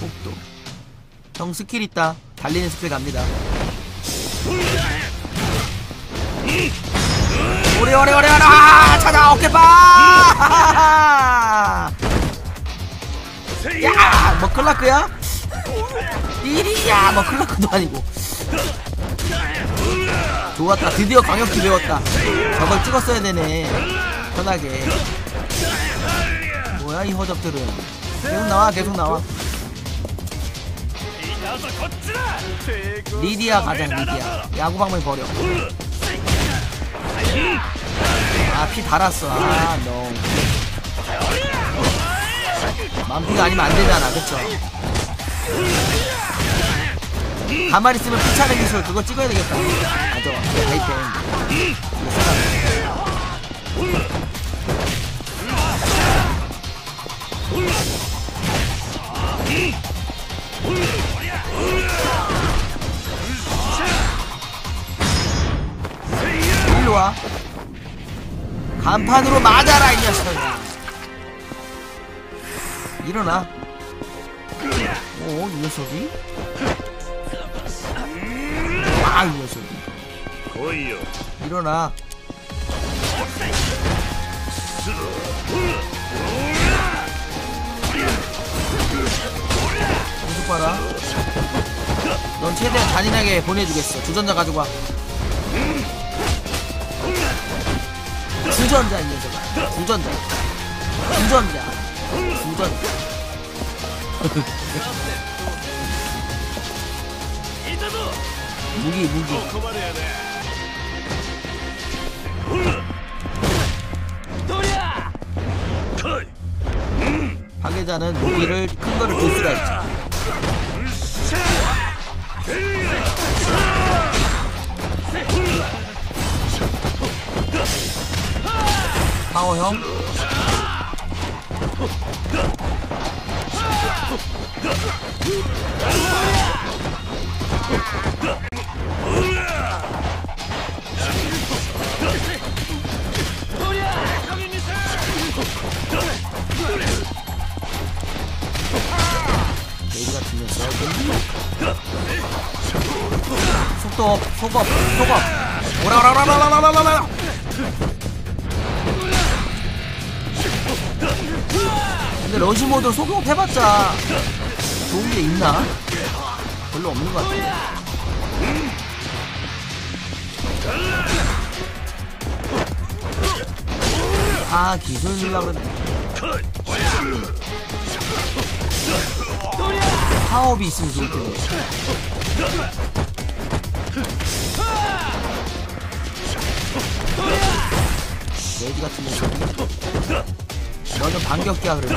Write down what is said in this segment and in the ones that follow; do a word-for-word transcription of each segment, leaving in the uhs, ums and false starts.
복도. 형 스킬 있다. 달리는 스킬 갑니다. 오래 오래 오래 오래. 아, 찾아 어깨 봐. 야, 뭐 클라크야? 이리야, 뭐 클라크도 아니고. 좋았다. 드디어 광역기 배웠다. 저걸 찍었어야 되네. 편하게. 뭐야 이 허접들은. 계속 나와 계속 나와. 리디아 가자. 리디아 야구방망이 버려. 아, 피 달았어. 아, no. 만피가 아니면 안되잖아. 그쵸? 가만히 있으면 피 차는 기술 그거 찍어야 되겠다. 맞아. 아이템 일로와. 간판으로 맞아라 이 녀석아. 일어나. 오, 이 녀석이? 와, 이 녀석이. 일어나. 계속 봐라. 넌 최대한 잔인하게 보내주겠어. 주전자 가지고 와. 주전자 이 녀석아. 주전자. 주전자. 주전자. 무기 무기. 파괴자는 무기를 큰 거를 들 수가 있지. 파워형. 돼지 같은 녀석. 속도 업, 속업, 속업. 오라라라라라라라라. 근데 러시모드 속업 해봤자 좋은 게 있나? 별로 없는 것 같아. 아, 기술 주려고 그랬네. 파업이 있으면 좋을 텐데. 돼지 같은 녀석. 너는 반격기야 그래.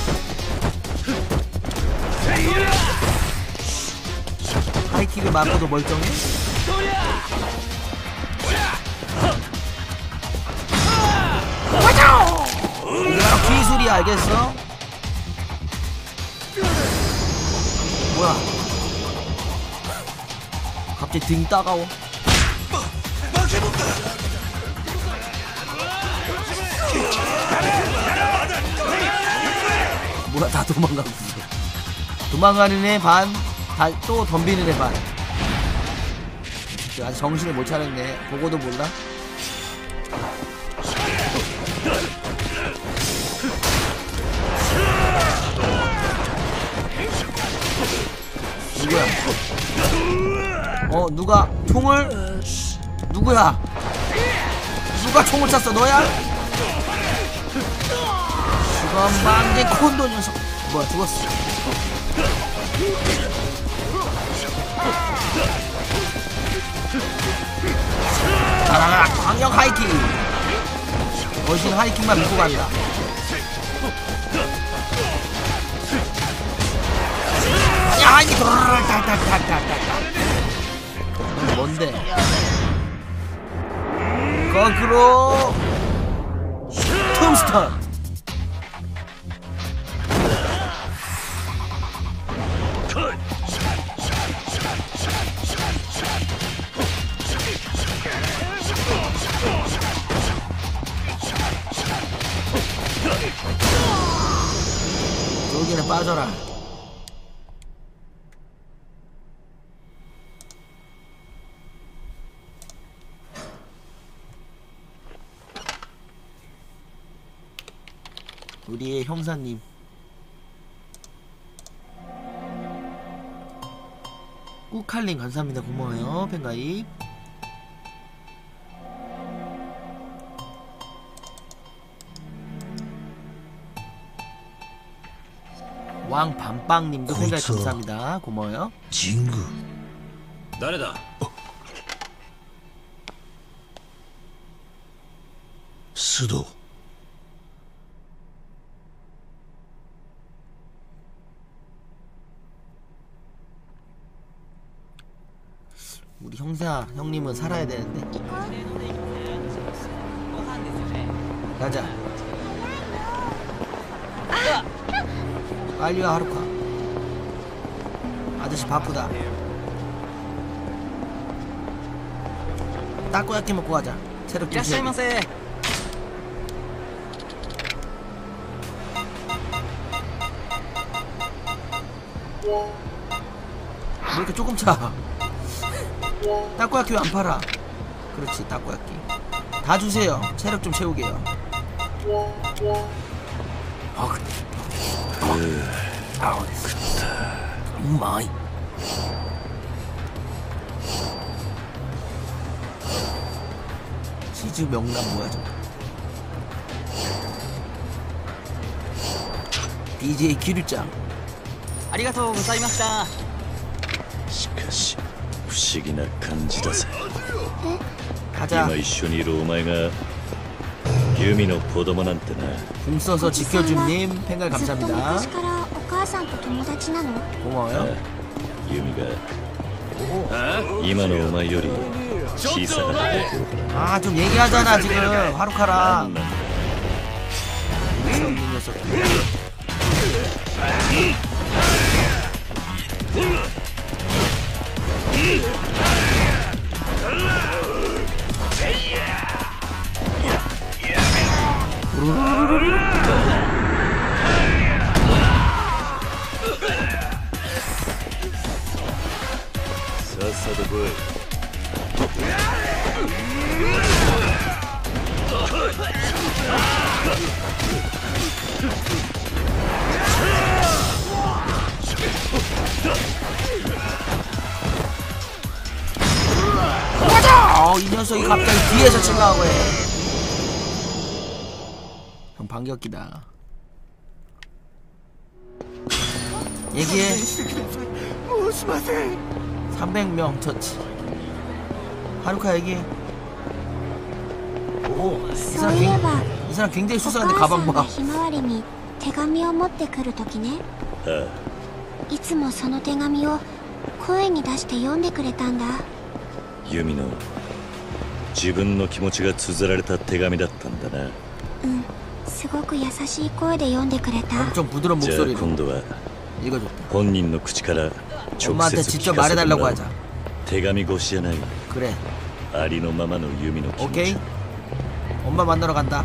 하이킥을 맞고도 멀쩡해? 이게 바로 기술이야, 알겠어? 뭐야? 갑자기 등이 따가워. 뭐야, 다 도망가고 있어. 도망가는 애 반, 다 또 덤비는 애 반. 아직 정신을 못 차렸네. 보고도 몰라? 누구야? 어, 누가 총을? 누구야? 누가 총을 쐈어? 너야? 주건방진 콘도 녀석. 뭐야, 죽었어. 자라라, 광역 하이킥. 거신 하이킥만 믿고 간다. 야, 이게 타타타타타. 뭔데? 거꾸로 툼스턴. 여기는 빠져라. 우리의 형사님. 꾸칼님 감사합니다. 고마워요. 팬가입. 왕밤빵님도 팬가입 감사합니다. 고마워요. 진구. 나래다. 수도. 우리 형사 형님은 살아야 되는데. 가자. 빨리 와 하루카. 아저씨 바쁘다. 따꼬야끼 먹고 가자. 체력 좀 채우고. 왜 이렇게 조금 차? 따꼬야끼 왜 안 팔아? 그렇지, 따꼬야끼 다 주세요. 체력 좀 채우게요. 아 그래. 아 됐어. 마이. 치즈 명란 뭐야 저거? 디제이 기류짱. 아리가토우 고자이마시타. しかし不思議な感じだぜ。 가자. 今一緒にいるお前がユミの子供なんてな。 궁 써서 지켜준님 팬가 감사합니다. 고마워요. ユミが今のお前より小さかった頃から。 아 좀 얘기하잖아 지금 하루카랑. 재밌어 없는 녀석. 사사도 보이. 어, 이 녀석이 갑자기 뒤에서 생각하고 해. 형 반격기다. 얘기해. 삼백 명 처치. 하루카 얘기해. 오, 이 사람, 굉, 이 사람 굉장히 수상한데 가방 봐. 手紙を持ってくるときね。いつもその手紙を声に出して読んでくれたんだ。 ユミの自分の気持ちが綴られた手紙だったんだな。 うん、すごく優しい声で読んでくれた。 엄청 부드러운 じゃあ 목소리로 今度は 읽어줬다. 本人の口から直 엄마한테 接聞 직접 かせても 말해달라고 らう。 하자. 手紙越しじゃない。 그래. ありのままのユミの気持 오케이. ち。 엄마 만나러 간다.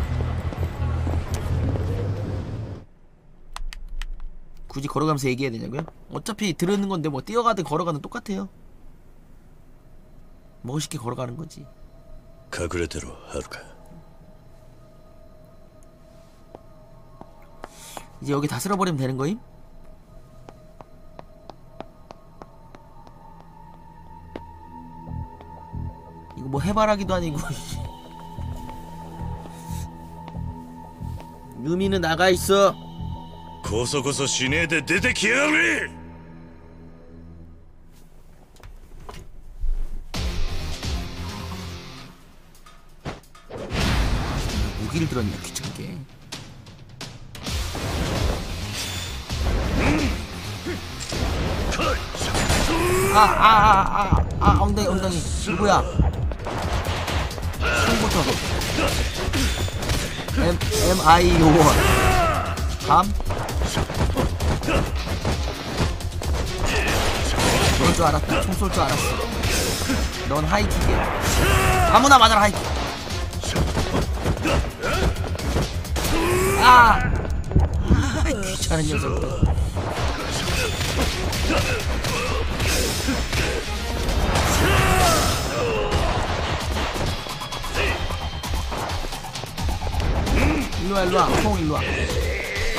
굳이 걸어가면서 얘기해야 되냐고요? 어차피 들으는 건데 뭐 뛰어가든 걸어가든 똑같아요. 멋있게 걸어가는 거지. 隠れてろ、はるか。 이제 여기 다 쓸어버리면 되는 거임? 이거 뭐 해바라기도 아니고. 유미는 나가 있어. こそこそしねえで出てきやがれ。 무기를 들었냐 귀찮게. 아 아 아 아 아 엉덩이 엉덩이 누구야? 처음부터 M M I O 감? 그럴 줄 알았다. 총 쏠 줄 알았어. 넌 하이킥이야. 아무나 맞아라 하이킥. 아! 아 귀찮은 녀석들. 일로와 일로와 콩 일로와.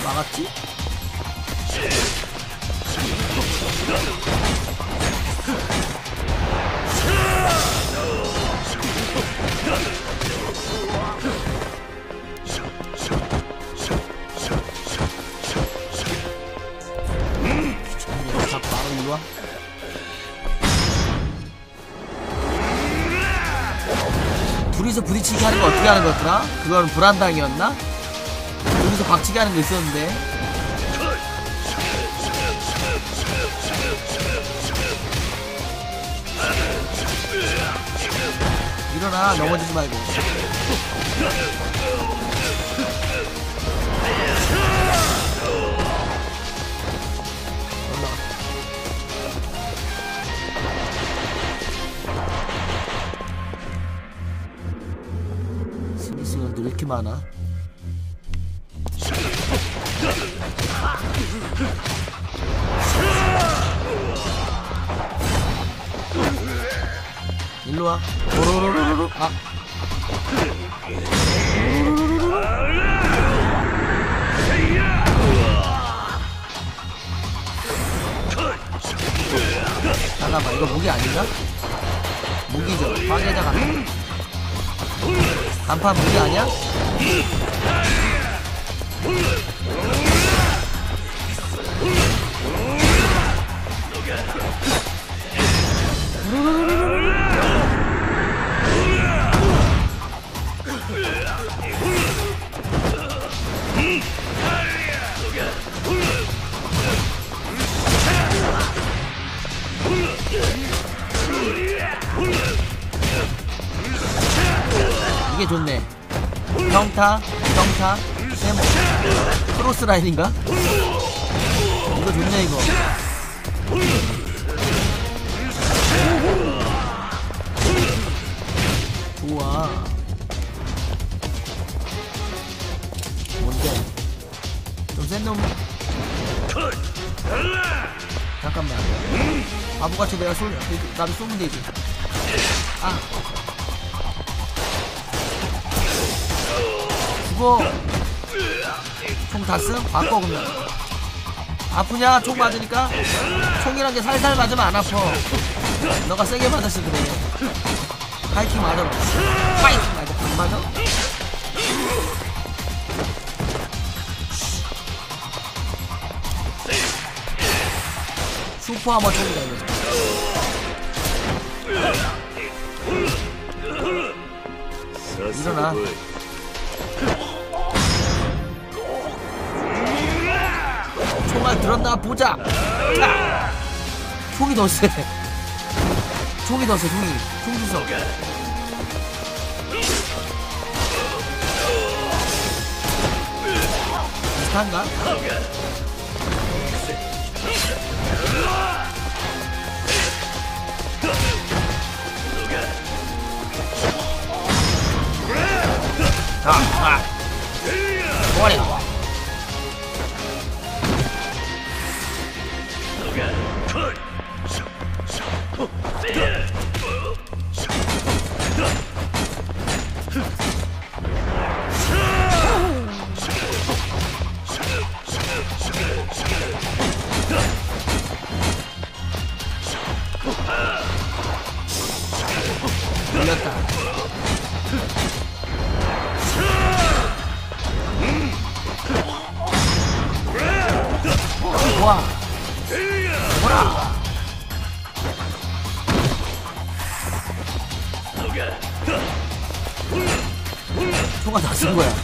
막았지? 귀찮네. 자꾸 바로 일로와. 둘이서 부딪히기 하는 거 어떻게 하는 거였더라? 그건 불안당이었나? 둘이서 박치기 하는 거 있었는데. 일어나, 넘어지지 말고. 올라가. 스미스는 왜 이렇게 많아? 일로와. 오로로로로로. 아. 잠깐만, 이거 무기 아닌가? 무기죠. 파괴자 간판. 간판 무기 아니야? 이게 좋네. 평타, 평타, 세모, 크로스 라인인가? 이거 좋네 이거. 좋아. 뭔데? 좀 센 놈. 잠깐만. 바보같이 내가 쏠, 나도 쏘면 되지. 아. 죽어. 총 다 쓴? 바꿔 그러면. 아프냐? 총 맞으니까? 총이란 게 살살 맞으면 안 아파. 너가 세게 맞았어 그래. 파이팅 맞아라. 파이팅 맞아. 안 맞아? 슈퍼하머 총이다 이거. 일어나. 총알 들었나 보자. 자. 총이 더 세. 총이 더 세. 총이. 총 주워. 비슷한가? 자, 아. 버려. 걸렸다. 좋아. 뭐라? 총알 다 쓴 거야.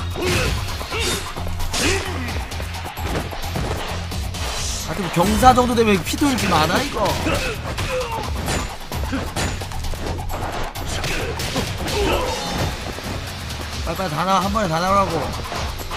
하여튼 경사 정도 되면 피도 이렇게 많아 이거. 빨리빨리 다 나와. 한 번에 다 나오라고.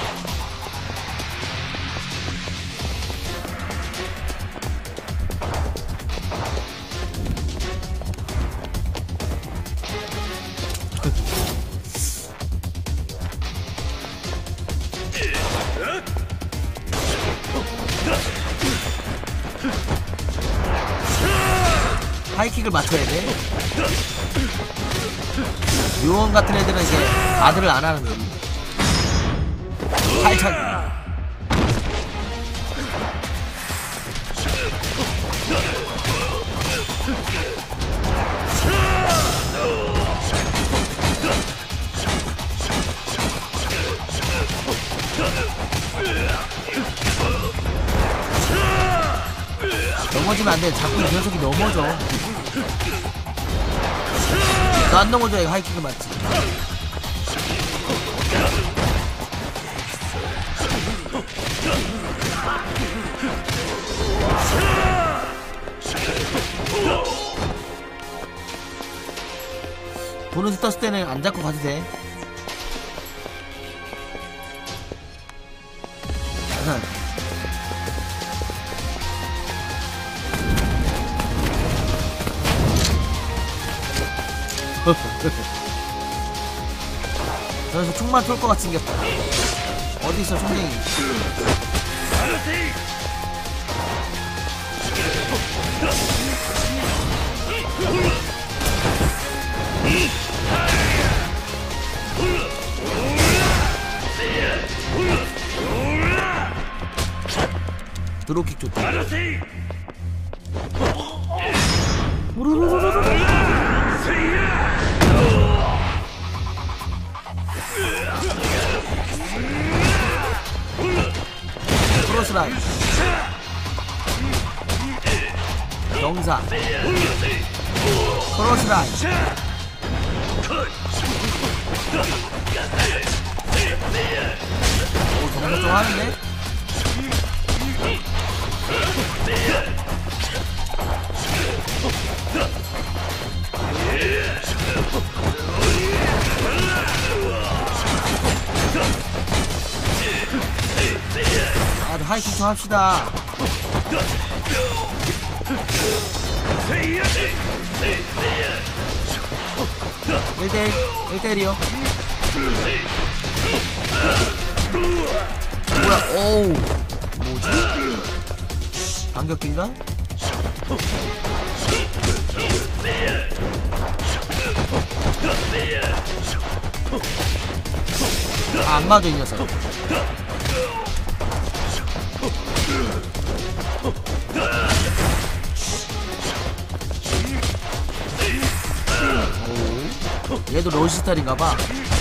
하이킥을 맞춰야 돼. 요원 같은 애들은 이제 아들을 안 하는 거지. 하이차기. 넘어지면 안돼. 자꾸 이 녀석이 넘어져. 너 안 넘어져. 이거 하이킥을 맞지. 보너스 떴을 때는 안 잡고 가도 돼. 우선 저기서 총만 쏠 것 같이 생겼다. 어디 있어 총쟁이? 드롭킥 좋다. 크로스라인 경사 크로스라인 오 경사 좀 하는데? 아, 하이킥 좀 합시다. 일 대일 일 대일이요. 뭐야? 오우 뭐지? 반격기인가? 아, 안 맞아 이 녀석. 오, 얘도 러시스타일인가봐.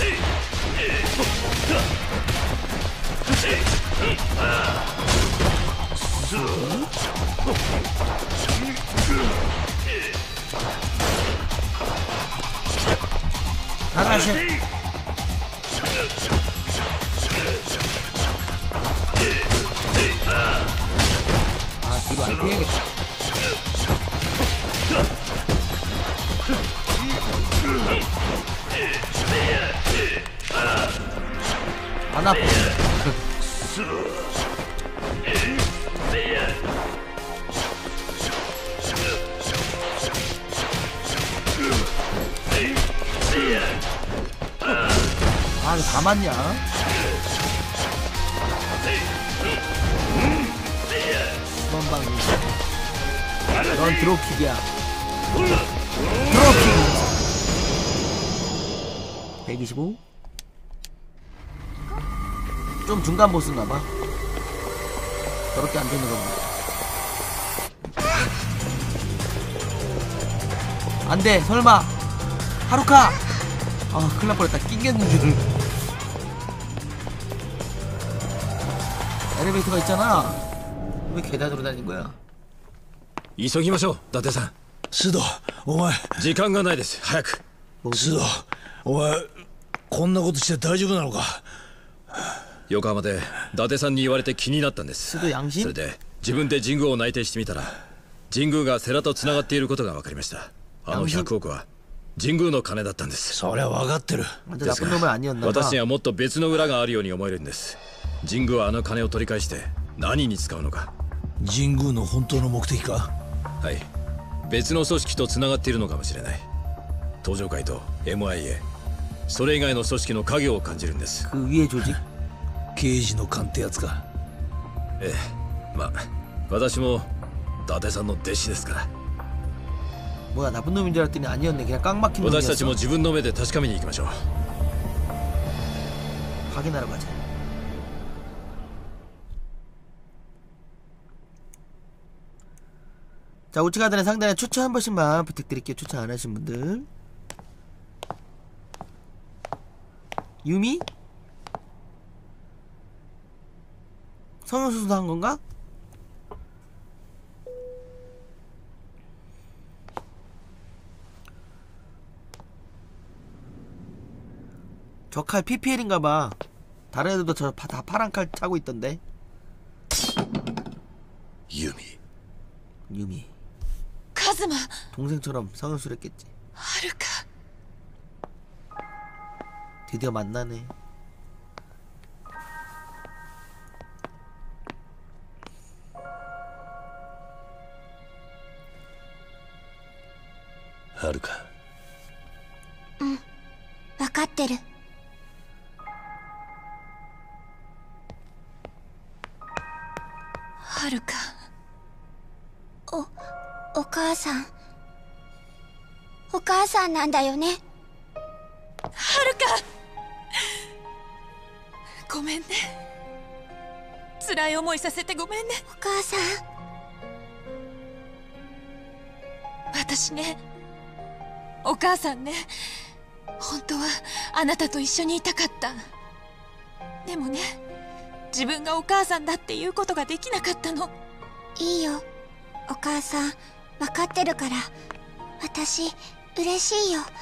나가시. 아, 뒤로 안 피해야겠다. 안 아파. 아, 이거 다 맞냐? 수번방이. 넌 드롭킥이야. 드롭킥. 백이십오. 좀 중간 보스인가봐. 저렇게 안 되는 거봐. 안돼, 설마. 하루카. 아, 큰일 날 뻔했다. 낑겼는 줄. 엘리베이터가 있잖아. 왜 계단으로 다닌 거야? 急ぎましょう伊達さん。 須藤お前時間がないです。早く。 須藤お前こんなことして大丈夫なのか。 横浜で伊達さんに言われて気になったんです。 須藤양심？ それで自分で神宮を内定してみたら、神宮が世良とつながっていることが分かりました。あのひゃくおくは神宮の金だったんです。 そりゃ分かってる。 ですが私にはもっと別の裏があるように思えるんです。神宮はあの金を取り返して何に使うのか。 神宮の本当の目的か。 はい、別の組織とつながっているのかもしれない。東上会と エムアイエー、 それ以外の組織の影を感じるんです。 그 위의 조직? 刑事の勘ってやつか。 ええ、まあ私も伊達さんの弟子ですから。 뭐야, 나쁜 놈인 줄 알았더니 아니었네. 그냥 깡막힌 놈이었어. 私たちも自分の目で確かめに行きましょう。 확인하러 가자. 자, 우측하단의 상단에 추천 한 번씩만 부탁드릴게요. 추천 안 하신 분들. 유미? 성형수술도 한 건가? 저 칼 피피엘인가봐. 다른 애들도 저 다 파란 칼 차고 있던데. 유미. 유미. カズマ 동생처럼 성을술했겠지. はるか 드디어 만나네. 하루카. 分かってる。 はるかお母さん。お母さんなんだよね。 はるかごめんね。辛い思いさせてごめんね。 お母さん。 私ね、お母さんね、本当はあなたと一緒にいたかった。でもね、自分がお母さんだっていうことができなかったの。 いいよ。お母さん、分かってるから。私、嬉しいよ。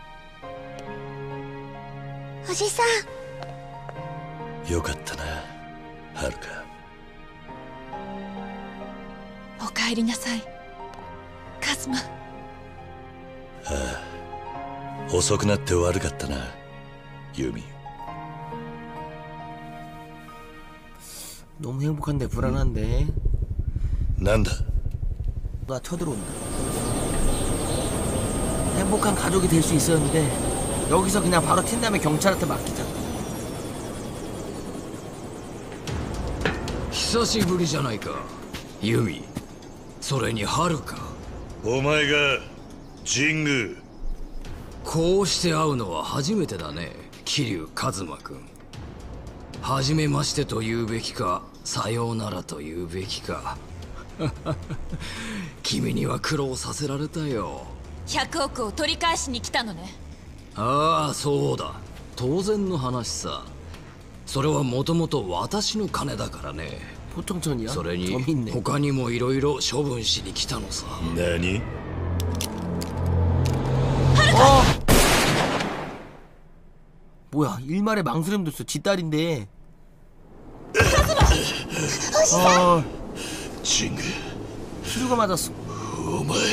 おじさん。 よかったな、はるか。 おかえりなさい、カズマ。 遅くなって悪かったな、ユミ。 너무 행복한데 불안한데. なんだ 나 쳐들어온다. 행복한 가족이 될 수 있었는데 여기서 그냥 바로 튄 다음에 경찰한테 맡기자. 久しぶりじゃないか、ユミ。それにハルカ。 お前が神宮。 こうして会うのは初めてだね、桐生一馬君。初めましてと言うべきか、さようならと言うべきか。君には苦労させられたよ。 ひゃくおくを取り返しに来たのね。 ああ、そうだ。当然の話さ。それはもともと私の金だからね。 포청천이야? それに 재밌네. 他にもいろいろ処分しに来たのさ。 何 어! 뭐야, 일말에 망설임도 있어. 지 딸인데. 아, 神宮 수류가 맞았어. お前。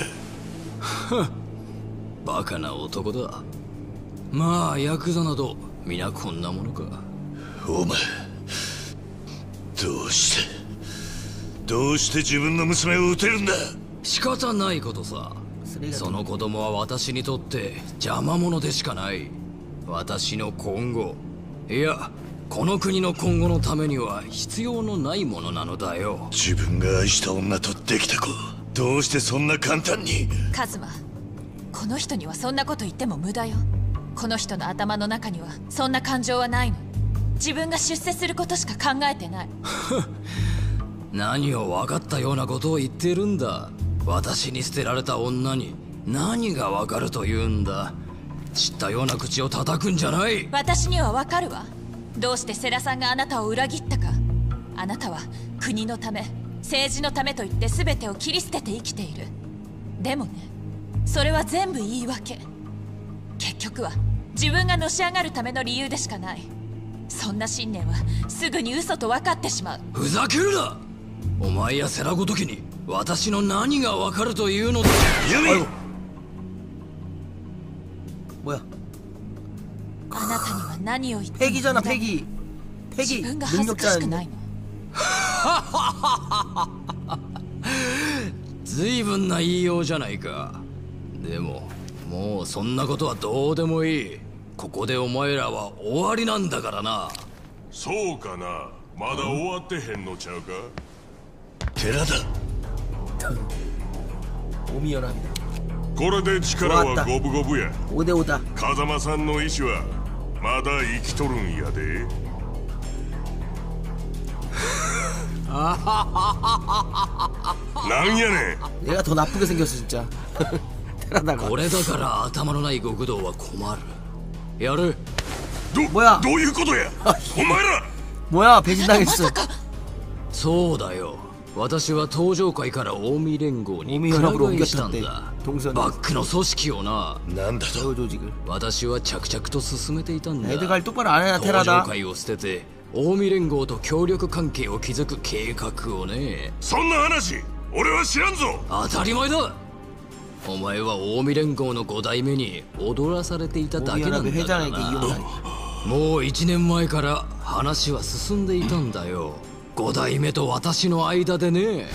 バカな男だ。まあヤクザなど皆こんなものか。 お前、どうしてどうして自分の娘を撃てるんだ。 仕方ないことさ。その子供は私にとって邪魔者でしかない。私の今後、いやこの国の今後のためには必要のないものなのだよ。 自分が愛した女とできた子、どうしてそんな簡単に。 カズマ、この人にはそんなこと言っても無駄よ。この人の頭の中にはそんな感情はないの。自分が出世することしか考えてない。 何を分かったようなことを言ってるんだ。私に捨てられた女に何が分かるというんだ。知ったような口を叩くんじゃない。 私には分かるわ。どうして世良さんがあなたを裏切ったか。あなたは国のため、政治のためと言って全てを切り捨てて生きている。でもね、それは全部言い訳。結局は自分がのし上がるための理由でしかない。そんな信念はすぐに嘘と分かってしまう。 ふざけるな。お前や世良ごときに私の何が分かるというのだ。 ユミ。 뭐야? あなたには何を言っても 패기잖아, 패기. 自 패기. 分が恥ずかしくない 능력자였네. の。 随分な言いようじゃないか。でももうそんなことはどうでもいい。ここでお前らは終わりなんだからな。 そうかな。まだ終わってへんのちゃうか。 寺だ。 오미연합니다. これで力は五分五分や。 오 대 오다. 風間さんの意志はまだ生きとるんやで。なんやねん。 얘가 더 나쁘게 생겼어 진짜. 테라다가. これだから頭のない極道は困る。やる。 ど、 뭐야? どういうことや。お前ら。 뭐야 배신당했어. そうだよ。 私は登場界から近江連合にくら替えしたんだ。バックの組織をな。 なんだと。 私は着々と進めていたんだ。 애들 갈 똑바로 안 해야 登 테라다. 場界を捨てて近江連合と協力関係を築く計画をね。 そんな話俺は知らんぞ。 当たり前だ。お前は近江連合のご代目に踊らされていただけなんだからな。もういちねんまえから話は進んでいたんだよ。ご代目と私の間でね。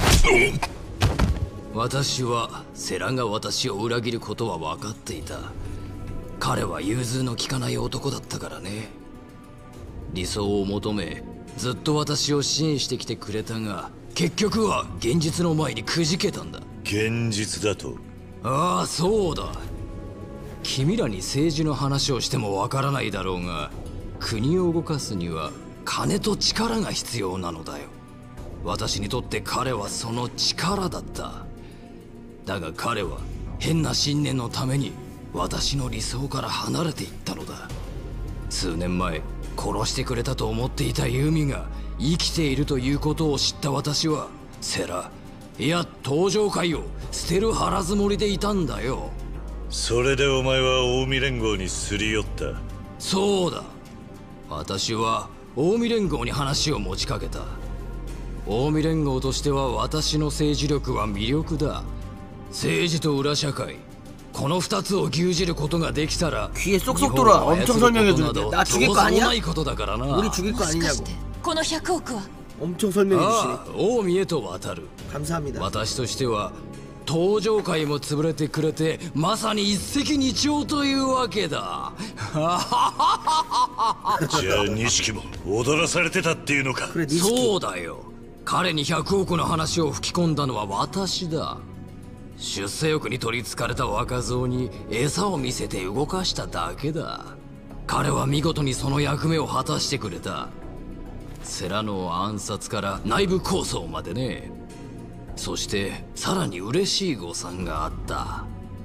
私は世良が私を裏切ることは分かっていた。彼は融通の利かない男だったからね。理想を求めずっと私を支援してきてくれたが、結局は現実の前にくじけたんだ。 現実だと。 ああ、そうだ。君らに政治の話をしてもわからないだろうが、国を動かすには金と力が必要なのだよ。私にとって彼はその力だった。だが彼は変な信念のために私の理想から離れていったのだ。数年前殺してくれたと思っていたユミが生きているということを知った私は、セラ、いや登場界を捨てる腹積もりでいたんだよ。 それでお前は近江連合にすり寄った。 そうだ。私は近江連合に話を持ちかけた。近江連合としては私の政治力は魅力だ。政治と裏社会、この二つを牛耳ることができたら、 귀에 쏙쏙 돌아. 엄청 설명해 주는데. 나 죽일 거 아니야? ないことだからな。 우리 죽일 거 もしかし 아니냐고. てこのひゃくおくは 엄청 설명해 ああ、 주시네. 近江へと渡る。 감사합니다. 私としては登場界も潰れてくれて、まさに一石二鳥というわけだ。 じゃあ錦も踊らされてたっていうのか。 그래, 니스키. そうだよ。彼にひゃくおくの話を吹き込んだのは私だ。出世欲に取りつかれた若造に餌を見せて動かしただけだ。彼は見事にその役目を果たしてくれた。セラの暗殺から内部抗争までね。そしてさらに嬉しい誤算があった。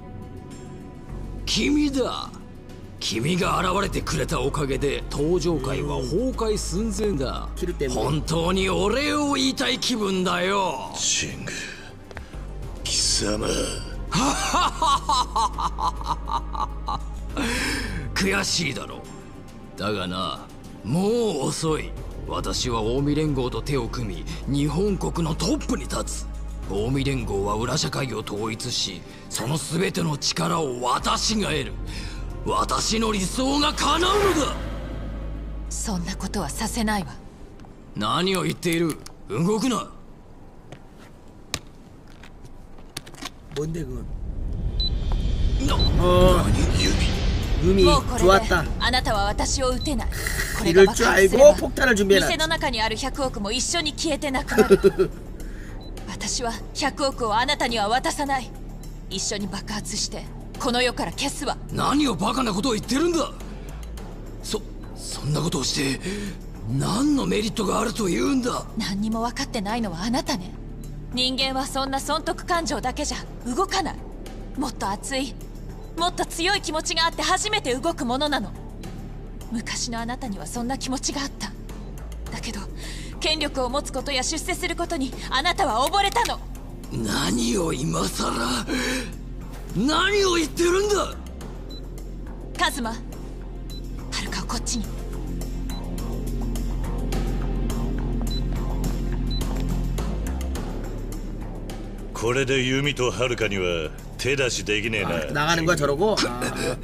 君だ。君が現れてくれたおかげで登場界は崩壊寸前だ。本当にお礼を言いたい気分だよ。 シング、貴様。 悔しいだろう。だがな、もう遅い。私は近江連合と手を組み日本国のトップに立つ。近江連合は裏社会を統一し、その全ての力を私が得る。私の理想が叶うのだ。 そんなことはさせないわ。 何を言っている。動くな。 뭔데 그건? 어, 유미 もうこれで 좋았다. あなたは私を撃てない。これが 이럴 爆 줄 発すれば 알고 폭탄을 준비해놨. 店の中にあるひゃくおくも一緒に消えてなくなる。私はひゃくおくをあなたには渡さない。一緒に爆発してこの世から消すわ。 何をバカなことを言ってるんだ。そそんなことをして何のメリットがあるというんだ。 何にも分かってないのはあなたね。人間はそんな損得感情だけじゃ動かない。もっと熱い、もっと強い気持ちがあって初めて動くものなの。昔のあなたにはそんな気持ちがあった。だけど権力を持つことや出世することにあなたは溺れたの。 何を今さら、何を言ってるんだ。 カズマ、はるかをこっちに。 これでユミとハルカには手出しできねえな。 나가는 거야 저러고? 아.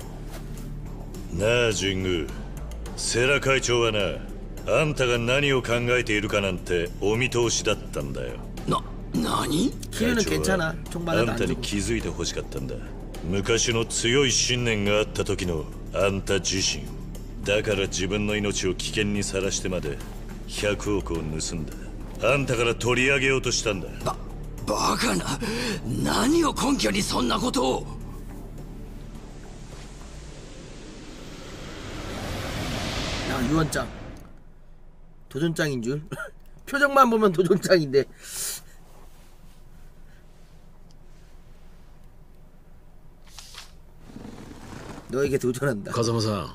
なあジング、セラ会長はな、あんたが何を考えているかなんてお見通しだったんだよ。 な、何？ 키는 괜찮아. 총 あ 받아도 ん 안 たに 주고. 気づいてほしかったんだ。昔の強い信念があった時のあんた自身。だから自分の命を危険にさらしてまでひゃくおくを盗んだ。あんたから取り上げようとしたんだ。 ば、バカな。何を根拠にそんなことを。 야, 유언장. 도전장인 줄. 표정만 보면 도전장인데. 너에게 도전한다. 風間さん、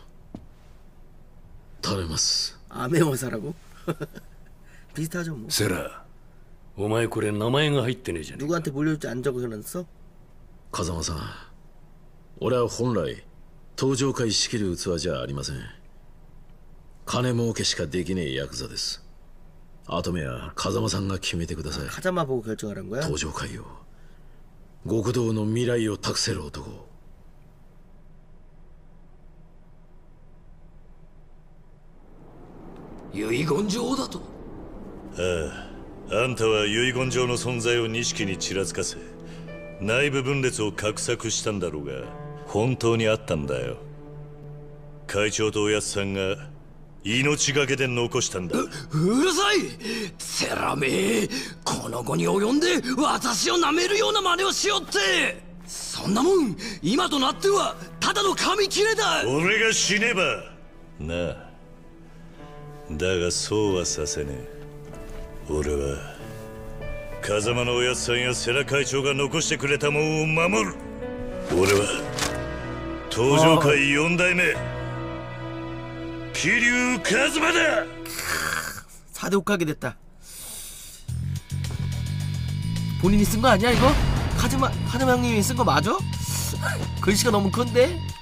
食べます。 아메워사라고? 비슷하죠 뭐. セラ、 お前これ名前が入ってねえじゃねえか。 누구한테 물려줄지 안 적어놨어? 風間さん、俺は本来登場会仕切る器じゃありません。金儲けしかできねえヤクザです。後目は風間さんが決めてください。 가자마 보고 결정하라는 거야? 登場会を極道の未来を託せる男。 遺言状だと。 ああ、あんたは遺言状の存在を錦にちらつかせ内部分裂を画策したんだろうが、本当にあったんだよ。会長とおやつさんが命がけで残したんだ。 う, うるさいセラめえ、この後に及んで私を舐めるような真似をしよって。そんなもん今となってはただの紙切れだ。 俺が死ねばなあ。だがそうはさせねえ。俺は風間のおやつさんや世良会長が残してくれたもんを守る。俺は登場界四代目桐生一馬だ。 사 대 혹하게 됐다. 본인이 쓴 거 아니야 이거? 카즈마 카즈마 형님이 쓴 거 맞아? 글씨가 너무 큰데?